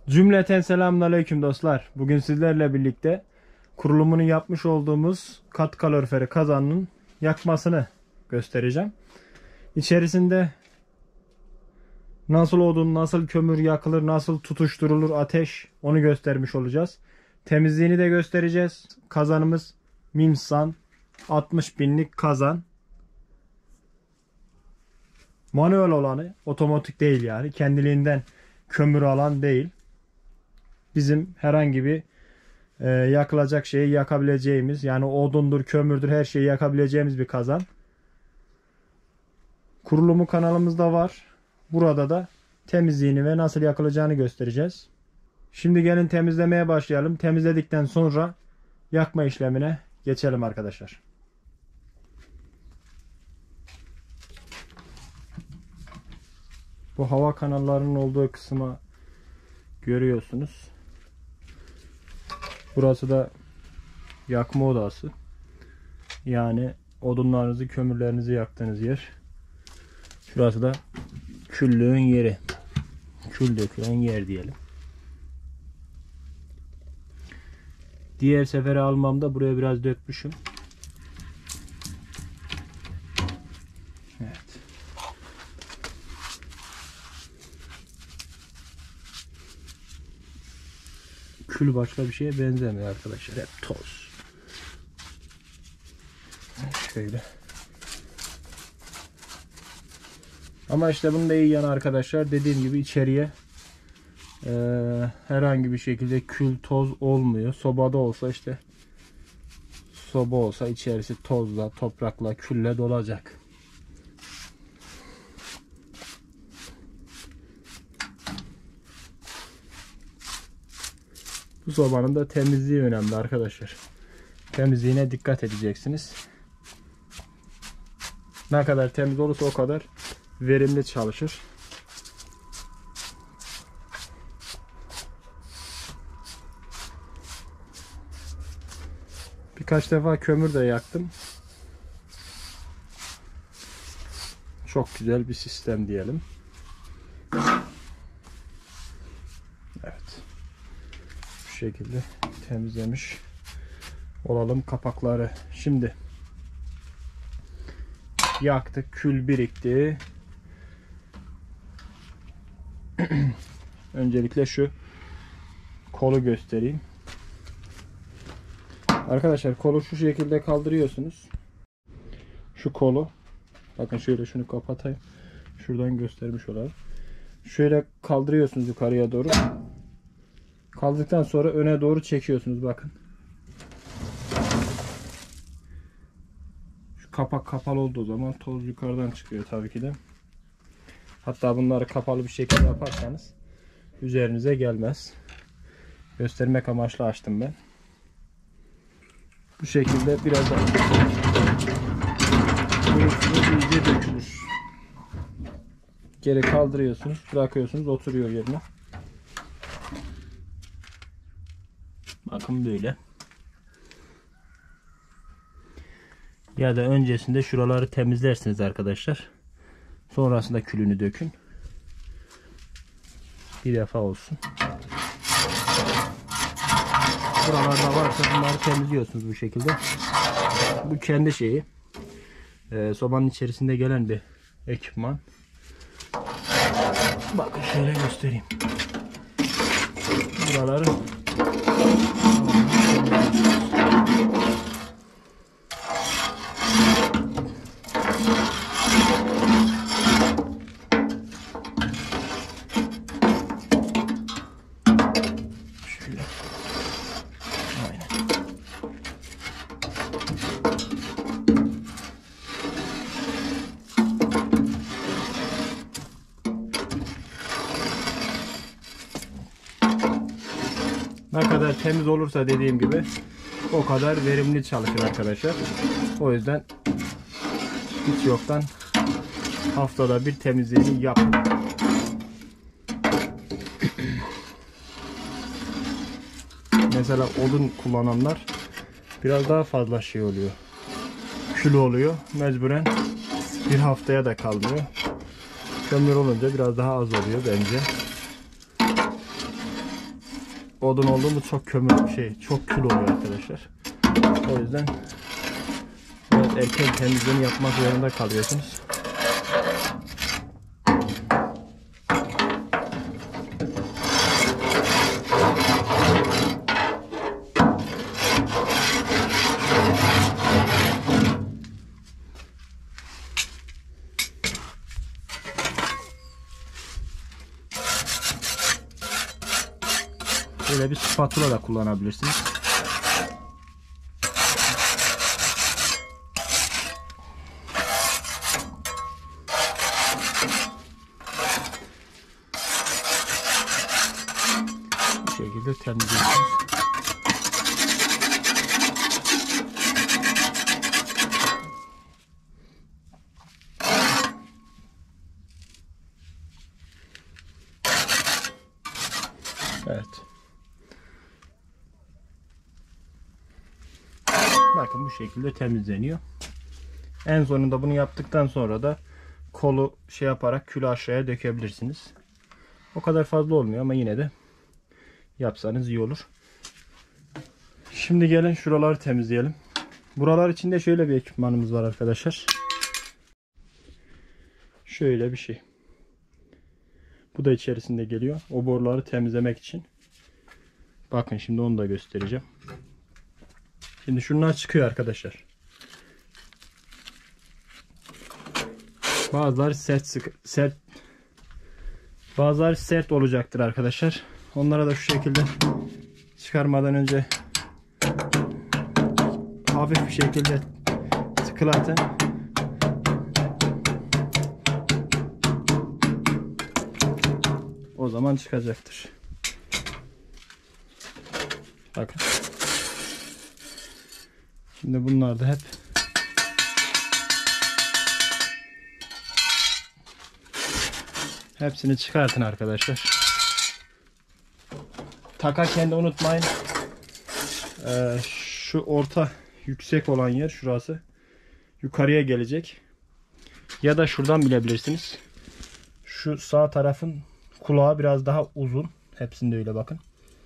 Cümleten selamünaleyküm dostlar. Bugün sizlerle birlikte kurulumunu yapmış olduğumuz kat kaloriferi kazanın yakmasını göstereceğim. İçerisinde nasıl odun, nasıl kömür yakılır, nasıl tutuşturulur ateş, onu göstermiş olacağız. Temizliğini de göstereceğiz. Kazanımız Mimsan 60 binlik kazan. Manuel olanı, otomatik değil yani. Kendiliğinden kömür alan değil. Bizim herhangi bir yakılacak şeyi yakabileceğimiz, yani odundur, kömürdür, her şeyi yakabileceğimiz bir kazan. Kurulumu kanalımızda var. Burada da temizliğini ve nasıl yakılacağını göstereceğiz. Şimdi gelin temizlemeye başlayalım. Temizledikten sonra yakma işlemine geçelim arkadaşlar. Bu hava kanallarının olduğu kısmı görüyorsunuz. Burası da yakma odası. Yani odunlarınızı, kömürlerinizi yaktığınız yer. Şurası da küllüğün yeri. Kül dökülen yer diyelim. Diğer sefere almamda buraya biraz dökmüşüm. Evet. Kül başka bir şeye benzemiyor arkadaşlar. Hep toz. Şöyle. Ama işte bunun da iyi yanı arkadaşlar. Dediğim gibi içeriye herhangi bir şekilde kül, toz olmuyor. Sobada olsa işte, soba olsa içerisi tozla, toprakla, külle dolacak. Bu sobanın da temizliği önemli arkadaşlar. Temizliğine dikkat edeceksiniz. Ne kadar temiz olursa o kadar verimli çalışır. Birkaç defa kömür de yaktım. Çok güzel bir sistem diyelim. Evet. Bu şekilde temizlemiş olalım kapakları. Şimdi yaktık, kül birikti. Öncelikle şu kolu göstereyim. Arkadaşlar kolu şu şekilde kaldırıyorsunuz. Şu kolu, bakın şöyle şunu kapatayım. Şuradan göstermiş olalım. Şöyle kaldırıyorsunuz yukarıya doğru. Kaldırdıktan sonra öne doğru çekiyorsunuz, bakın. Şu kapak kapalı olduğu zaman toz yukarıdan çıkıyor tabii ki de. Hatta bunları kapalı bir şekilde yaparsanız üzerinize gelmez. Göstermek amaçlı açtım ben. Bu şekilde biraz daha iyice dökülür. Geri kaldırıyorsunuz, bırakıyorsunuz, oturuyor yerine. Bakın böyle. Ya da öncesinde şuraları temizlersiniz arkadaşlar. Sonrasında külünü dökün. Bir defa olsun. Buralarda varsa bunları temizliyorsunuz bu şekilde. Bu kendi şeyi. Sobanın içerisinde gelen bir ekipman. Bakın şöyle göstereyim. Buraları şöyle. Aynen. Ne kadar temiz olursa dediğim gibi o kadar verimli çalışır arkadaşlar. O yüzden hiç yoktan haftada bir temizliğini yapın. Mesela odun kullananlar biraz daha fazla şey oluyor. Kül oluyor. Mecburen bir haftaya da kalmıyor. Kömür olunca biraz daha az oluyor bence. odun oldu mu çok çok kül oluyor arkadaşlar. O yüzden biraz erken temizliğini yapmak zorunda kalıyorsunuz. Böyle bir spatula da kullanabilirsiniz. Bu şekilde temizliyorsunuz. Evet. Bakın bu şekilde temizleniyor. En sonunda bunu yaptıktan sonra da kolu yaparak külü aşağıya dökebilirsiniz. O kadar fazla olmuyor ama yine de yapsanız iyi olur. Şimdi gelin şuraları temizleyelim. Buralar içinde şöyle bir ekipmanımız var arkadaşlar. Şöyle bir şey. Bu da içerisinde geliyor. O boruları temizlemek için. Bakın şimdi onu da göstereceğim. Şimdi şunlar çıkıyor arkadaşlar. Bazıları bazıları sert olacaktır arkadaşlar. Onlara da şu şekilde çıkarmadan önce hafif bir şekilde tıklatın. O zaman çıkacaktır. Bakın. Şimdi bunlar da hep hepsini çıkartın arkadaşlar. Takarken de unutmayın. Şu orta yüksek olan yer şurası yukarıya gelecek. Ya da şuradan bilebilirsiniz. Şu sağ tarafın kulağı biraz daha uzun. Hepsinde öyle bakın.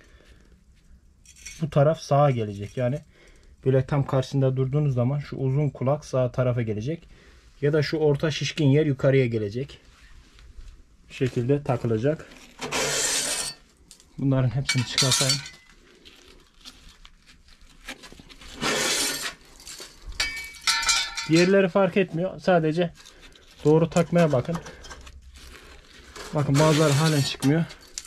Bu taraf sağa gelecek. Yani böyle tam karşısında durduğunuz zaman şu uzun kulak sağ tarafa gelecek. Ya da şu orta şişkin yer yukarıya gelecek. Bu şekilde takılacak. Bunların hepsini çıkartayım. Diğerleri fark etmiyor. Sadece doğru takmaya bakın. Bakın bazıları halen çıkmıyor.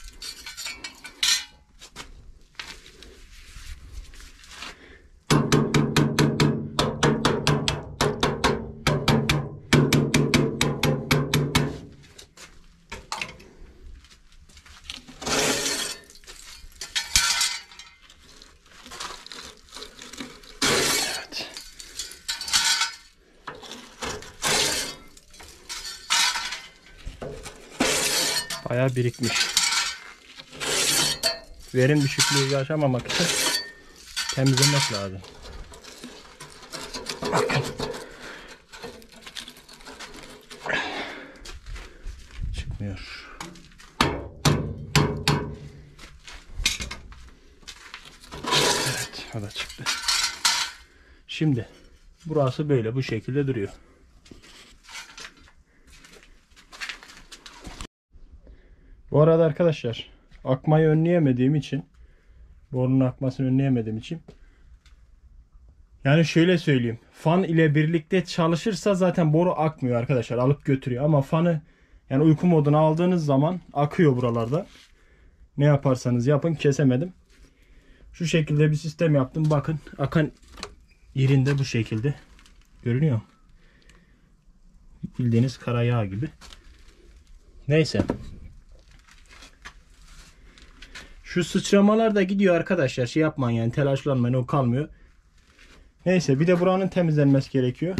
Bayağı birikmiş. Verim düşüklüğü yaşamamak için temizlemek lazım. Bakın. Çıkmıyor. Evet, o da çıktı. Şimdi burası böyle bu şekilde duruyor. Bu arada arkadaşlar akmayı önleyemediğim için, borunun akmasını önleyemediğim için, yani şöyle söyleyeyim, fan ile birlikte çalışırsa zaten boru akmıyor arkadaşlar, alıp götürüyor. Ama fanı yani uyku moduna aldığınız zaman akıyor buralarda. Ne yaparsanız yapın, kesemedim. Şu şekilde bir sistem yaptım. Bakın akan yerinde bu şekilde görünüyor. Bildiğiniz kara yağ gibi. Neyse. Şu sıçramalar da gidiyor arkadaşlar. Şey yapmayın yani, telaşlanmayın, o kalmıyor. Neyse, bir de buranın temizlenmesi gerekiyor.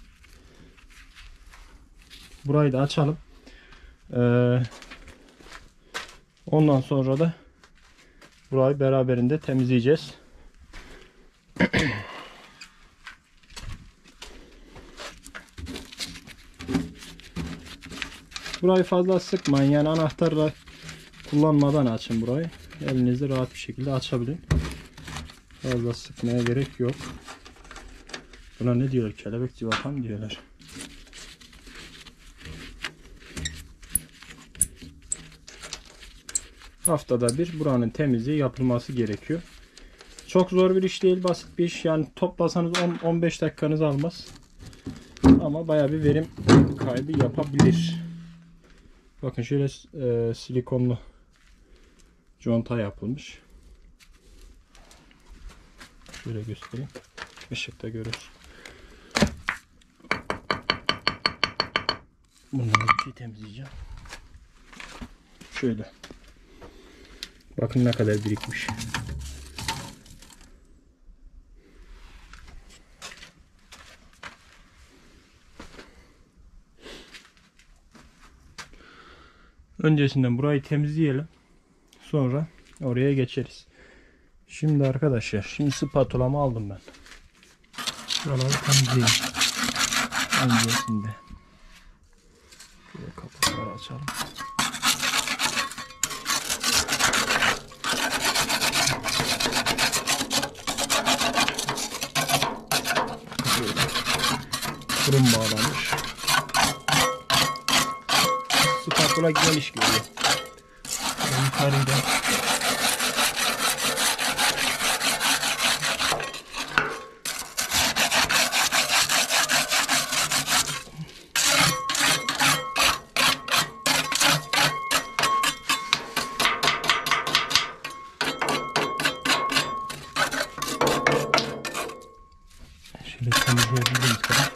Burayı da açalım. Ondan sonra da burayı beraberinde temizleyeceğiz. Burayı fazla sıkmayın yani, anahtarla kullanmadan açın burayı. elinizle rahat bir şekilde açabilin. Fazla sıkmaya gerek yok. Buna ne diyorlar? Kelebek civata mı diyorlar? Haftada bir buranın temizliği yapılması gerekiyor. Çok zor bir iş değil, basit bir iş. Yani toplasanız 10-15 dakikanızı almaz. Ama bayağı bir verim kaybı yapabilir. Bakın şöyle silikonlu conta yapılmış. Şöyle göstereyim. Işıkta görürsün. Bunları bir şey temizleyeceğim. Şöyle. Bakın ne kadar birikmiş. Öncesinden burayı temizleyelim. Sonra oraya geçeriz. Şimdi arkadaşlar, spatulamı aldım ben. Şuraları temizleyeyim. Öncesinde. Şöyle kapakları açalım. Şöyle. Kurum bağlamış. Spatula güzel iş görüyor. Yukarıda. Şöyle temizleyebildiğimiz kadar.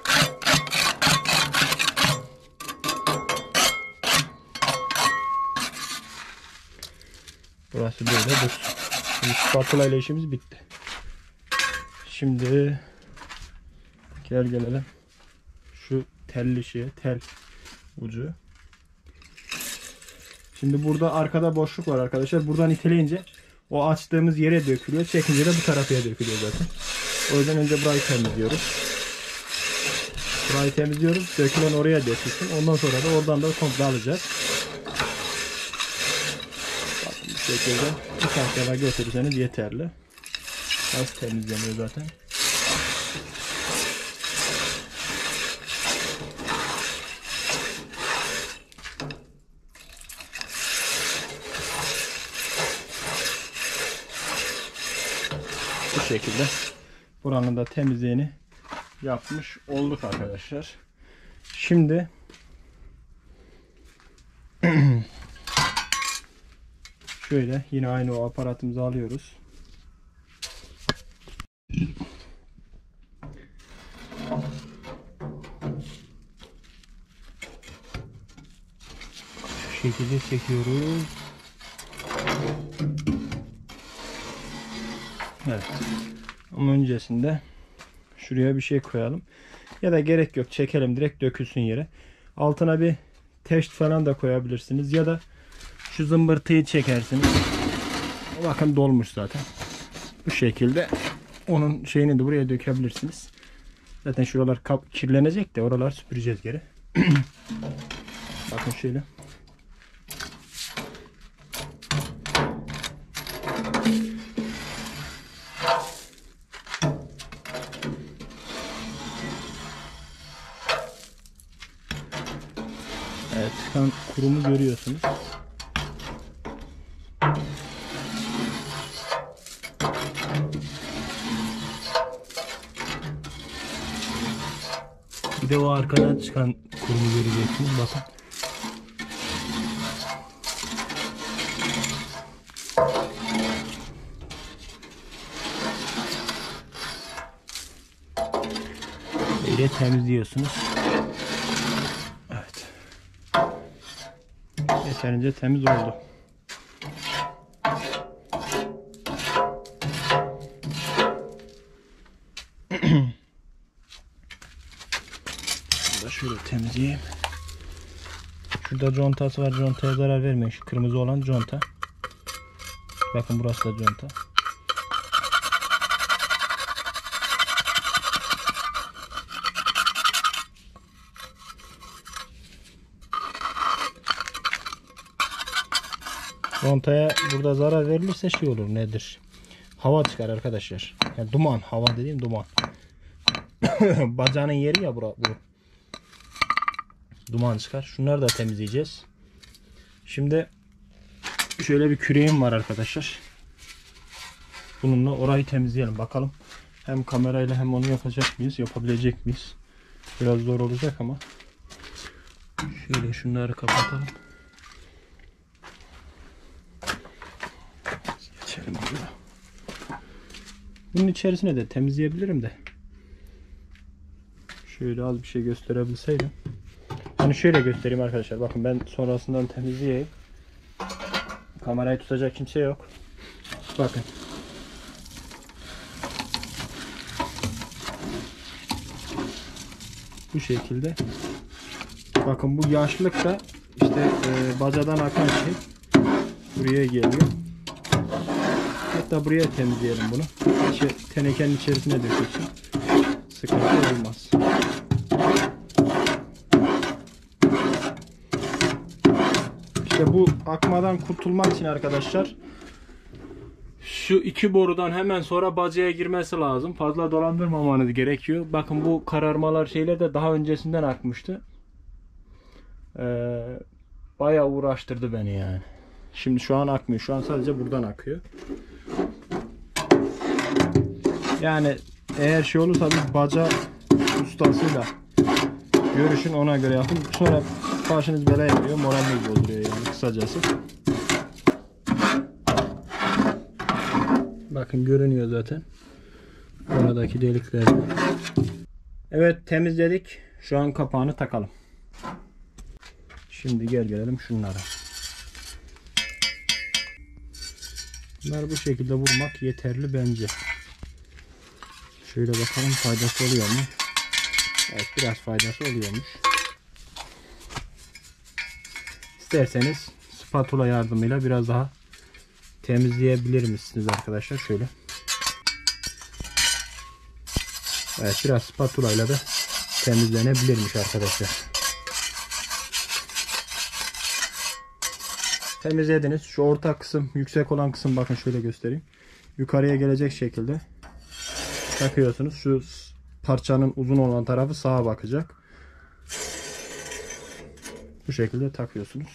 Burası böyle dursun. Şimdi spatula ile işimiz bitti. Şimdi gelelim şu telli şeye, tel ucu. Şimdi burada arkada boşluk var arkadaşlar. Buradan iteleyince o açtığımız yere dökülüyor. Çekince de bu tarafa dökülüyor zaten. O yüzden önce burayı temizliyoruz. Burayı temizliyoruz. Dökülen oraya dökülsün. Ondan sonra da oradan da komple alacağız. Bakın bu şekilde birkaç defa götürürseniz yeterli. Az temizleniyor zaten. Bu şekilde buranın da temizliğini yapmış olduk arkadaşlar. Şimdi şöyle yine aynı o aparatımızı alıyoruz. Şu şekilde çekiyoruz. Evet. Ama öncesinde şuraya bir şey koyalım. Ya da gerek yok. Çekelim direkt dökülsün yere. Altına bir teşt falan da koyabilirsiniz. Ya da şu zımbırtıyı çekersiniz. Bakın dolmuş zaten. Bu şekilde onun şeyini de buraya dökebilirsiniz. Zaten şuralar kirlenecek de oralar süpüreceğiz geri. Bakın şöyle. Evet, çıkan kurumu görüyorsunuz. Bir de o arkadan çıkan kurumu göreceksiniz. Bakın. Böyle temizliyorsunuz. Evet. Yeterince temiz oldu. Bunu da şöyle temizleyeyim. Şurada contası var. Contaya zarar vermeyin. Şu kırmızı olan conta. Bakın burası da conta. Montaya burada zarar verilirse şey olur, nedir? Hava çıkar arkadaşlar. Yani duman, hava dediğim duman. Bacağının yeri ya bu. Duman çıkar. Şunları da temizleyeceğiz. Şimdi şöyle bir küreğim var arkadaşlar. Bununla orayı temizleyelim bakalım. Hem kamerayla hem onu yapacak mıyız? Yapabilecek miyiz? Biraz zor olacak ama. Şöyle şunları kapatalım. Geçelim buraya. Bunun içerisine de temizleyebilirim de. Şöyle az bir şey gösterebilseydim. Hani şöyle göstereyim arkadaşlar. Bakın ben sonrasından temizleyeyim. Kamerayı tutacak kimse yok. Bakın. Bu şekilde. Bakın bu yaşlık da işte bacadan akan şey buraya geliyor. Hatta buraya temizleyelim bunu. Tenekenin içerisine dökülsün. Sıkıntı olmaz. İşte bu akmadan kurtulmak için arkadaşlar şu iki borudan hemen sonra bacaya girmesi lazım. Fazla dolandırmamanız gerekiyor. Bakın bu kararmalar şeyler de daha öncesinden akmıştı. Bayağı uğraştırdı beni yani. Şimdi şu an akmıyor. Şu an sadece buradan akıyor. Yani eğer şey olursa bir baca ustasıyla görüşün, ona göre yapın. Sonra başınız belaya giriyor. Moraliniz bozuluyor yani kısacası. Bakın görünüyor zaten. Oradaki delikler. Evet, temizledik. Şu an kapağını takalım. Şimdi gelelim şunlara. Bunları bu şekilde vurmak yeterli bence. Şöyle bakalım faydası oluyor mu? Evet, biraz faydası oluyormuş. İsterseniz spatula yardımıyla biraz daha temizleyebilir misiniz arkadaşlar? Şöyle. Evet, biraz spatula ile de temizlenebilirmiş arkadaşlar. Temizlediniz. Şu orta kısım, yüksek olan kısım, bakın şöyle göstereyim. Yukarıya gelecek şekilde takıyorsunuz. Şu parçanın uzun olan tarafı sağa bakacak. Bu şekilde takıyorsunuz.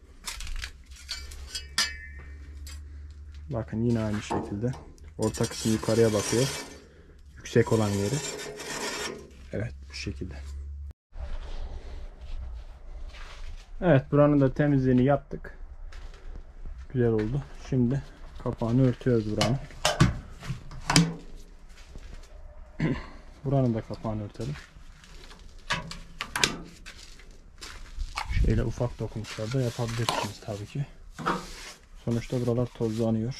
Bakın yine aynı şekilde. Orta kısım yukarıya bakıyor. Yüksek olan yeri. Evet, bu şekilde. Evet, buranın da temizliğini yaptık. Güzel oldu. Şimdi kapağını örtüyoruz buranın. Buranın da kapağını örtelim. Şöyle ufak dokunuşlar da yapabilirsiniz tabii ki. Sonuçta buralar tozlanıyor.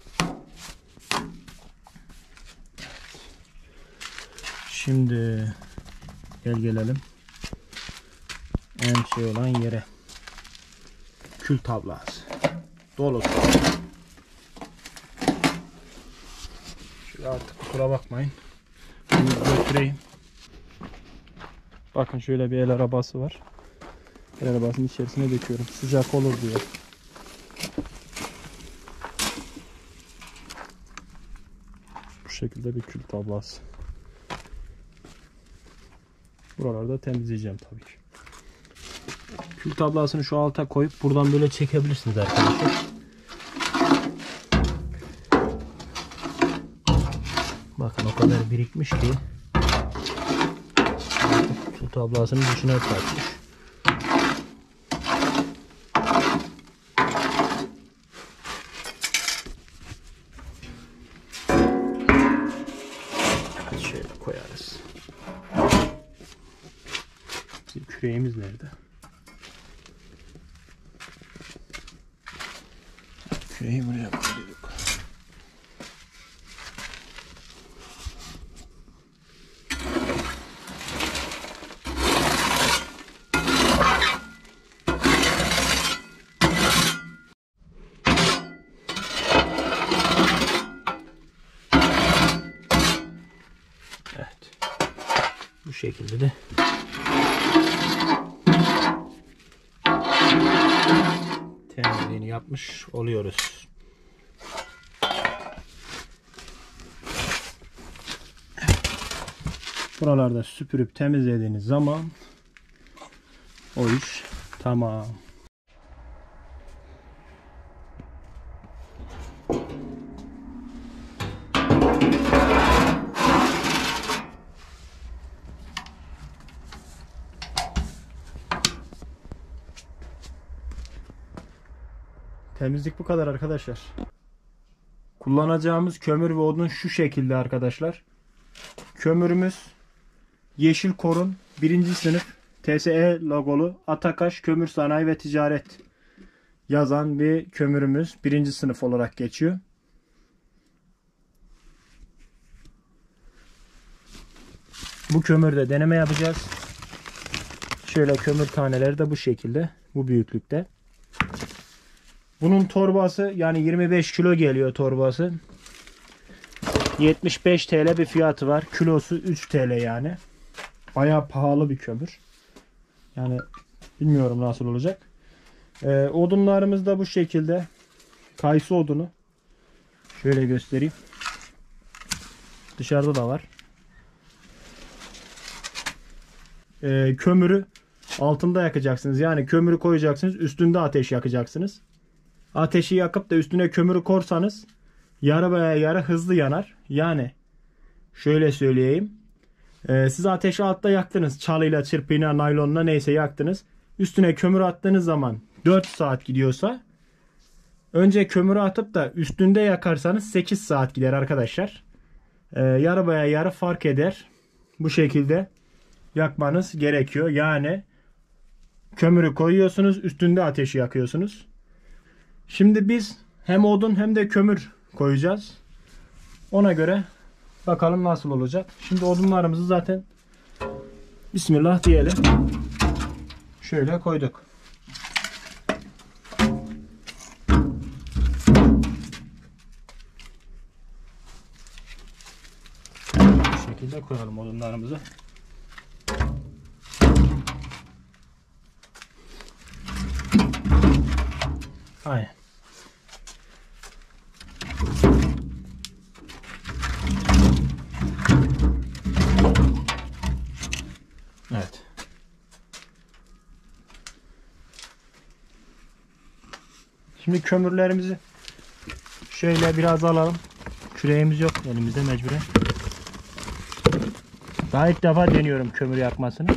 Şimdi gelelim en şey olan yere. Kül tablası. Dolu. Şöyle artık kusura bakmayın. Bunu götüreyim. Bakın şöyle bir el arabası var. El arabasının içerisine döküyorum. Sıcak olur diye. Bu şekilde bir kül tablası. Buralarda temizleyeceğim tabii ki. Kül tablasını şu alta koyup buradan böyle çekebilirsiniz arkadaşlar. Bakın o kadar birikmiş ki kül tablasının dışına kaçmış. Şöyle koyarız. Bizim küreğimiz nerede? Küreği buraya koyduk. Evet. Bu şekilde de temizliğini yaptık. yapmış oluyoruz. Buralarda süpürüp temizlediğiniz zaman o iş tamam. Temizlik bu kadar arkadaşlar. Kullanacağımız kömür ve odun şu şekilde arkadaşlar. Kömürümüz Yeşilkor'un 1. sınıf TSE logolu Atakaş Kömür Sanayi ve Ticaret yazan bir kömürümüz. 1. sınıf olarak geçiyor. Bu kömürde deneme yapacağız. Şöyle kömür taneleri de bu şekilde. Bu büyüklükte. Bunun torbası yani 25 kilo geliyor torbası. 75 TL bir fiyatı var. Kilosu 3 TL yani. Bayağı pahalı bir kömür. Yani bilmiyorum nasıl olacak. Odunlarımız da bu şekilde. Kayısı odunu. Şöyle göstereyim. Dışarıda da var. Kömürü altında yakacaksınız. Yani kömürü koyacaksınız. Üstünde ateş yakacaksınız. Ateşi yakıp da üstüne kömürü korsanız yarı veya yarı hızlı yanar. Yani şöyle söyleyeyim. Siz ateşi altta yaktınız. Çalıyla, çırpıyla, naylonla neyse yaktınız. Üstüne kömür attığınız zaman 4 saat gidiyorsa önce kömürü atıp da üstünde yakarsanız 8 saat gider arkadaşlar. Yarı veya yarı fark eder. Bu şekilde yakmanız gerekiyor. Yani kömürü koyuyorsunuz. Üstünde ateşi yakıyorsunuz. Şimdi biz hem odun hem de kömür koyacağız. Ona göre bakalım nasıl olacak. Şimdi odunlarımızı zaten Bismillah diyelim. Şöyle koyduk. Bu şekilde koyalım odunlarımızı. Aynen. Evet. Şimdi kömürlerimizi şöyle biraz alalım. Küreğimiz yok elimizde mecburen. Daha ilk defa deniyorum kömür yakmasını.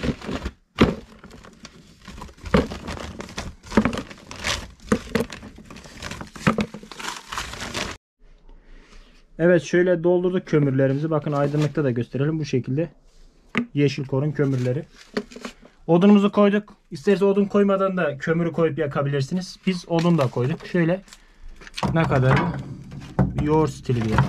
Evet şöyle doldurduk kömürlerimizi. Bakın aydınlıkta da gösterelim bu şekilde. Yeşilkor'un kömürleri. Odunumuzu koyduk. İsterseniz odun koymadan da kömürü koyup yakabilirsiniz. Biz odun da koyduk. Şöyle ne kadar yoğurt stili bir yer.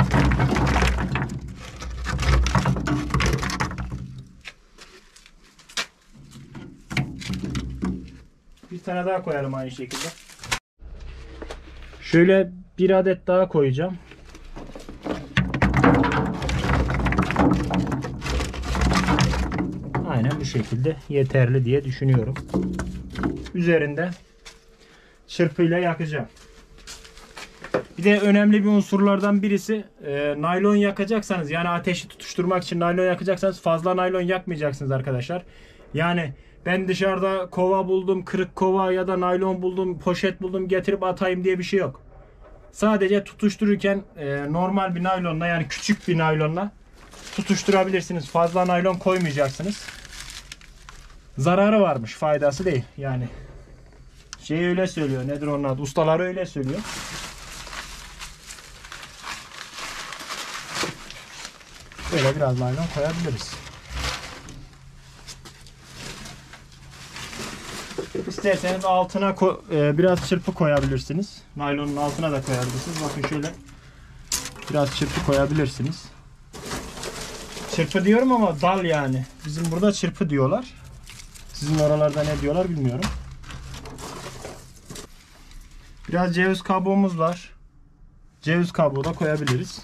Bir tane daha koyalım aynı şekilde. Şöyle bir adet daha koyacağım. Aynen bu şekilde yeterli diye düşünüyorum. Üzerinde çırpıyla yakacağım. Bir de önemli bir unsurlardan birisi naylon yakacaksanız yani ateşi tutuşturmak için naylon yakacaksanız fazla naylon yakmayacaksınız arkadaşlar. Yani ben dışarıda kova buldum, kırık kova ya da naylon buldum, poşet buldum getirip atayım diye bir şey yok. Sadece tutuştururken normal bir naylonla yani küçük bir naylonla tutuşturabilirsiniz. Fazla naylon koymayacaksınız. Zararı varmış, faydası değil. Yani şey öyle söylüyor. Nedir onun adı? Ustaları öyle söylüyor. Böyle biraz naylon koyabiliriz. İsterseniz altına biraz çırpı koyabilirsiniz. Naylonun altına da koyabilirsiniz. Bakın şöyle biraz çırpı koyabilirsiniz. Çırpı diyorum ama dal yani. Bizim burada çırpı diyorlar. Sizin oralarda ne diyorlar bilmiyorum. Biraz ceviz kabuğumuz var. Ceviz kabuğu da koyabiliriz.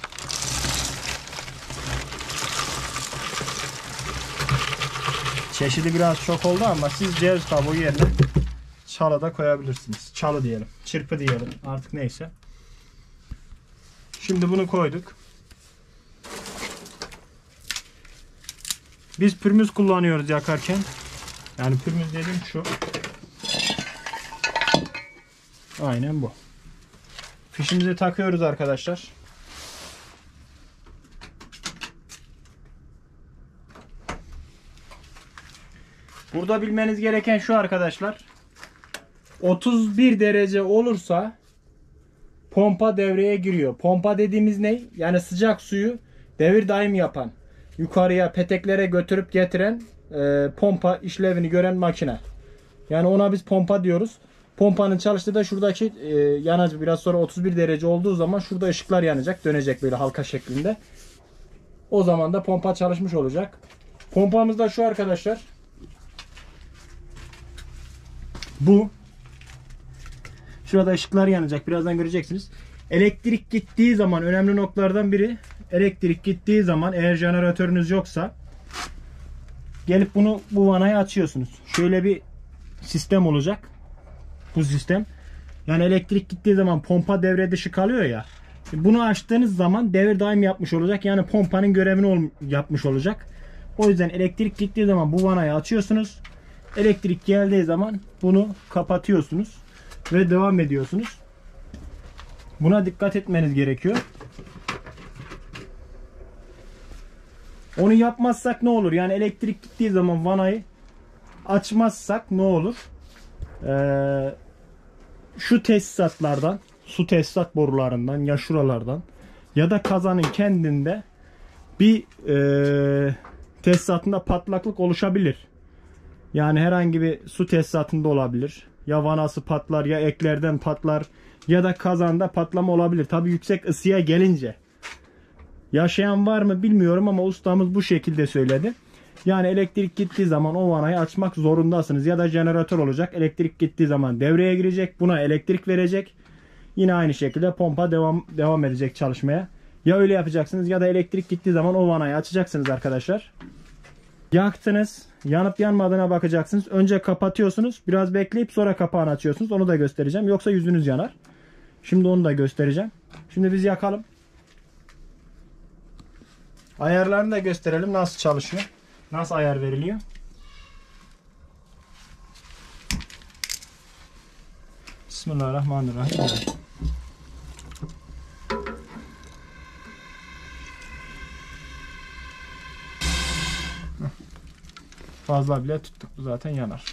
Çeşidi biraz çok oldu ama siz ceviz kabuğu yerine çalı da koyabilirsiniz. Çalı diyelim. Çırpı diyelim. Artık neyse. Şimdi bunu koyduk. Biz pürmüz kullanıyoruz yakarken. Yani pürmüz dediğim şu. Aynen bu. Fişimizi takıyoruz arkadaşlar. Burada bilmeniz gereken şu arkadaşlar. 31 derece olursa pompa devreye giriyor. Pompa dediğimiz ne? Yani sıcak suyu devir daim yapan, yukarıya peteklere götürüp getiren pompa işlevini gören makine. Yani ona biz pompa diyoruz. Pompanın çalıştığı da şuradaki yanacak. Biraz sonra 31 derece olduğu zaman şurada ışıklar yanacak. Dönecek böyle halka şeklinde. O zaman da pompa çalışmış olacak. Pompamız da şu arkadaşlar. Bu. Şurada ışıklar yanacak. Birazdan göreceksiniz. Elektrik gittiği zaman önemli noktalardan biri, elektrik gittiği zaman eğer jeneratörünüz yoksa gelip bunu bu vanayı açıyorsunuz. Şöyle bir sistem olacak. Bu sistem. Yani elektrik gittiği zaman pompa devre dışı kalıyor ya. Bunu açtığınız zaman devir daim yapmış olacak. Yani pompanın görevini yapmış olacak. O yüzden elektrik gittiği zaman bu vanayı açıyorsunuz. Elektrik geldiği zaman bunu kapatıyorsunuz ve devam ediyorsunuz. Buna dikkat etmeniz gerekiyor. Onu yapmazsak ne olur? Yani elektrik gittiği zaman vanayı açmazsak ne olur? Şu tesisatlardan, su tesisat borularından ya şuralardan ya da kazanın kendinde bir tesisatında patlaklık oluşabilir. Yani herhangi bir su tesisatında olabilir. Ya vanası patlar, ya eklerden patlar, ya da kazanda patlama olabilir. Tabi yüksek ısıya gelince. Yaşayan var mı bilmiyorum ama ustamız bu şekilde söyledi. Yani elektrik gittiği zaman o vanayı açmak zorundasınız. Ya da jeneratör olacak. Elektrik gittiği zaman devreye girecek. Buna elektrik verecek. Yine aynı şekilde pompa devam edecek çalışmaya. Ya öyle yapacaksınız ya da elektrik gittiği zaman o vanayı açacaksınız arkadaşlar. Yaktınız. Yanıp yanmadığına bakacaksınız. Önce kapatıyorsunuz. Biraz bekleyip sonra kapağını açıyorsunuz. Onu da göstereceğim. Yoksa yüzünüz yanar. Şimdi onu da göstereceğim. Şimdi biz yakalım. Ayarlarını da gösterelim. Nasıl çalışıyor. Nasıl ayar veriliyor. Bismillahirrahmanirrahim. Fazla bile tuttuk. Bu zaten yanar.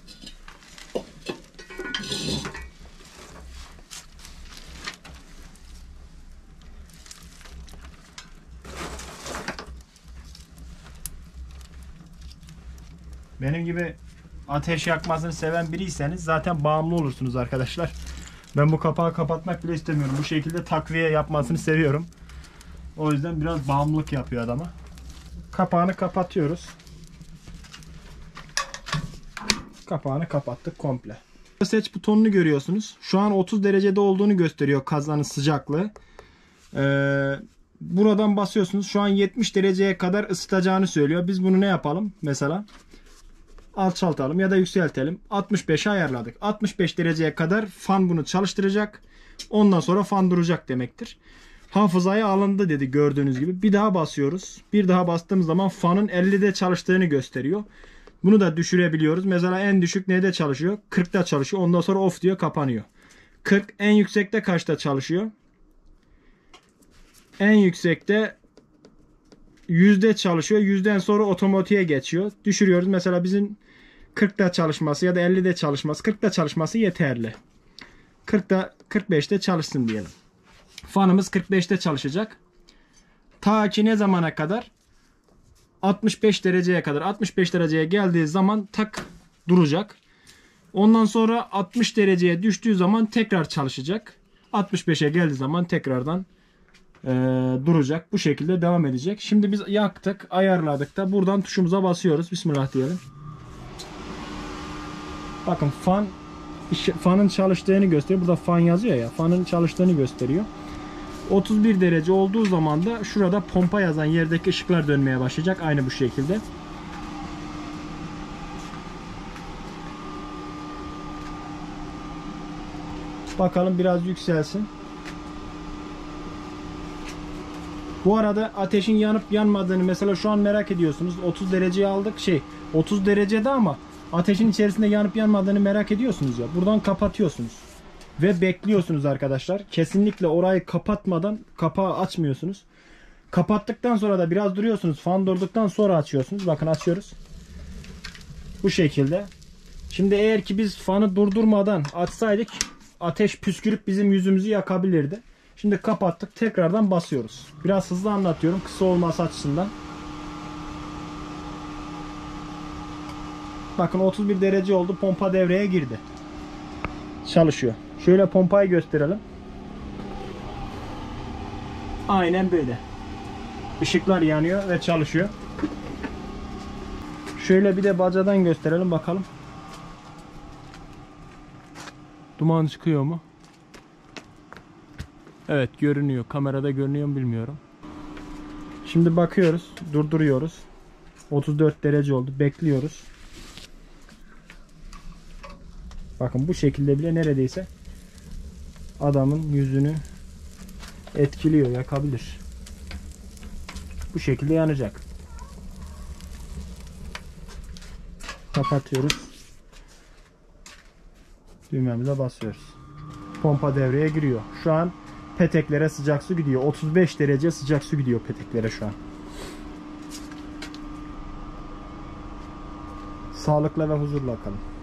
Benim gibi ateş yakmasını seven biriyseniz zaten bağımlı olursunuz arkadaşlar. Ben bu kapağı kapatmak bile istemiyorum. Bu şekilde takviye yapmasını seviyorum. O yüzden biraz bağımlılık yapıyor adama. Kapağını kapatıyoruz. Kapağını kapattık komple. Seç butonunu görüyorsunuz. Şu an 30 derecede olduğunu gösteriyor kazanın sıcaklığı. Buradan basıyorsunuz. Şu an 70 dereceye kadar ısıtacağını söylüyor. Biz bunu ne yapalım? Mesela alçaltalım ya da yükseltelim. 65'e ayarladık. 65 dereceye kadar fan bunu çalıştıracak. Ondan sonra fan duracak demektir. Hafızaya alındı dedi gördüğünüz gibi. Bir daha basıyoruz. Bir daha bastığımız zaman fanın 50'de çalıştığını gösteriyor. Bunu da düşürebiliyoruz. Mesela en düşük neyde çalışıyor? 40'ta çalışıyor. Ondan sonra off diyor, kapanıyor. 40 en yüksekte kaçta çalışıyor? En yüksekte yüzde çalışıyor. Yüzden sonra otomatiğe geçiyor. Düşürüyoruz. Mesela bizim 40'ta çalışması ya da 50'de çalışması. 40'ta çalışması yeterli. 40'ta 45'te çalışsın diyelim. Fanımız 45'te çalışacak. Ta ki ne zamana kadar? 65 dereceye kadar. 65 dereceye geldiği zaman tak duracak. Ondan sonra 60 dereceye düştüğü zaman tekrar çalışacak. 65'e geldiği zaman tekrardan duracak. Bu şekilde devam edecek. Şimdi biz yaktık, ayarladık da buradan tuşumuza basıyoruz. Bismillah diyelim. Bakın fanın çalıştığını gösteriyor. Burada fan yazıyor ya. Fanın çalıştığını gösteriyor. 31 derece olduğu zaman da şurada pompa yazan yerdeki ışıklar dönmeye başlayacak. Aynı bu şekilde. Bakalım biraz yükselsin. Bu arada ateşin yanıp yanmadığını mesela şu an merak ediyorsunuz. 30 dereceye aldık. 30 derecede ama ateşin içerisinde yanıp yanmadığını merak ediyorsunuz ya. Buradan kapatıyorsunuz. Ve bekliyorsunuz arkadaşlar. Kesinlikle orayı kapatmadan kapağı açmıyorsunuz. Kapattıktan sonra da biraz duruyorsunuz. Fan durduktan sonra açıyorsunuz. Bakın açıyoruz. Bu şekilde. Şimdi eğer ki biz fanı durdurmadan açsaydık ateş püskürüp bizim yüzümüzü yakabilirdi. Şimdi kapattık. Tekrardan basıyoruz. Biraz hızlı anlatıyorum. Kısa olması açısından. Bakın 31 derece oldu. Pompa devreye girdi. Çalışıyor. Şöyle pompayı gösterelim. Aynen böyle. Işıklar yanıyor ve çalışıyor. Şöyle bir de bacadan gösterelim bakalım. Duman çıkıyor mu? Evet, görünüyor. Kamerada görünüyor mu bilmiyorum. Şimdi bakıyoruz. Durduruyoruz. 34 derece oldu. Bekliyoruz. Bakın bu şekilde bile neredeyse adamın yüzünü etkiliyor. Yakabilir. Bu şekilde yanacak. Kapatıyoruz. Düğmemize basıyoruz. Pompa devreye giriyor. Şu an peteklere sıcak su gidiyor. 35 derece sıcak su gidiyor peteklere şu an. Sağlıkla ve huzurla kalın.